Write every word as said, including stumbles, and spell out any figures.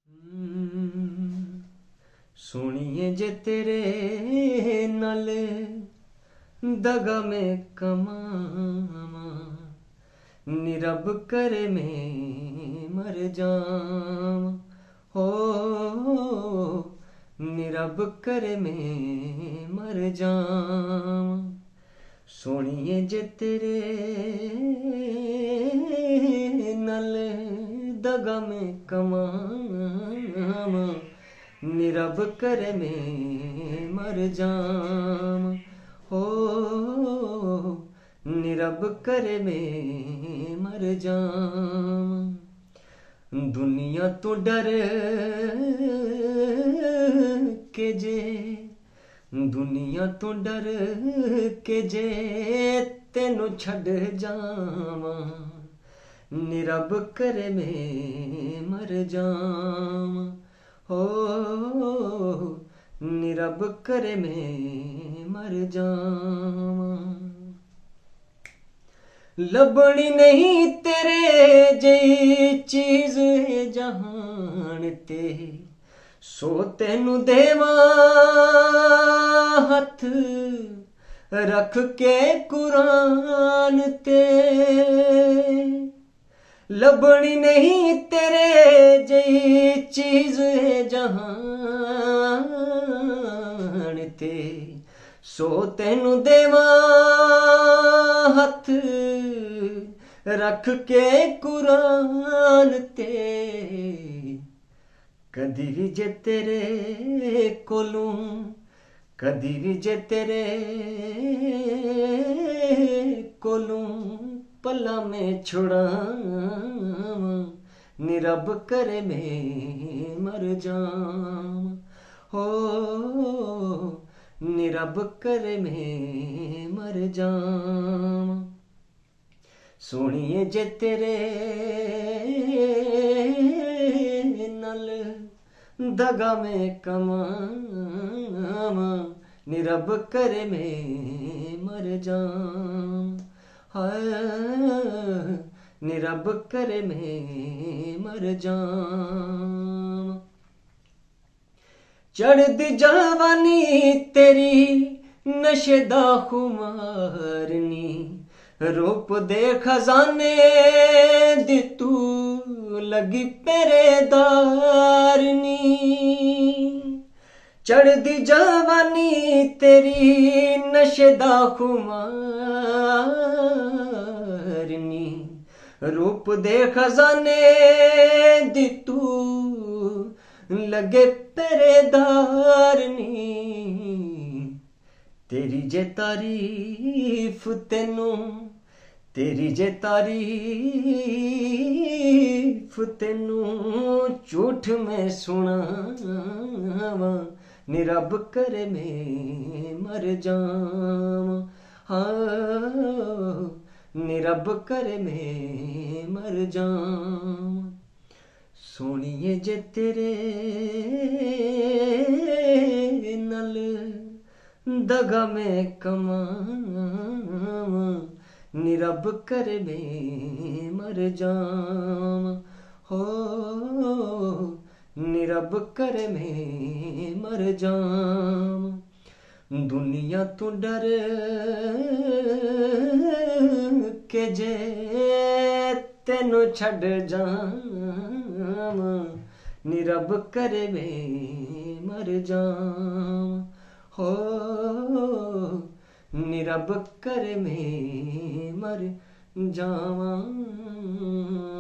सुनिए जे तेरे नल दगा में कमावा निरब करे में मर जावा हो निरब करे में मर जावा। सुनिए जे तेरे नल दगा में कमावा निरब करे में मर जावा हो निरब करे में मर जावा। दुनिया तो डर के जे दुनिया तो डर के जे तेनू छड़ जावा निरब करे में मर जावा हो निरब करे में मर जावा। लबनी नहीं तेरे जई चीज जहान ते सो तेनू देवा हथ रख के कुरान ते। लबनी नहीं तेरे जई चीज जहान ते सो तेनू देवा हथ रख के कुरान ते। कदी भी जे तेरे कोलों कदी भी जे तेरे कोलों पला में छुड़ावा निरब करे में मर जावा हो निरब करे में मर जावा। सुनिए जे तेरे नल दगा में कमावा निरब करे में मर जावा निरब करे में मर जावा। चढ़दी जवानी तेरी नशेदा खुमारनी रूप दे खजाने दी तू लगी पहरेदारनी। चढ़दी जवानी तेरी नशेदा खुमारनी रूप दे खजाने दी तू लगे पहरेदारनी। तेरी जे तारीफ तेनू तेरी जे तारीफ तेनू झूठ में सुनावा निरब करे में मर जावा हाँ निरब करे में मर जावा। सुनिए जे तेरे नल दगा में कमावा निरब करे में मर जावा हो निरब करे में मर जावा। दुनिया तो डर के जे तेनू छड़ जावा निरब करे में मर जावा हो निरब करे में मर जावा।